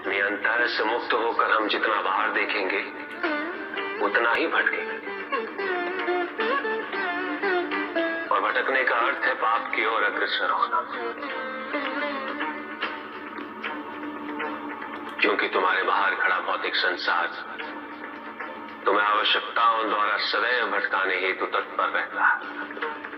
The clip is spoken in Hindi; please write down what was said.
नियंत्रण से मुक्त होकर हम जितना बाहर देखेंगे उतना ही भटकेंगे। और भटकने का अर्थ है पाप की ओर अग्रसर होना, क्योंकि तुम्हारे बाहर खड़ा भौतिक संसार तुम्हें आवश्यकताओं द्वारा सदैव भटकाने हेतु तत्पर रहता है।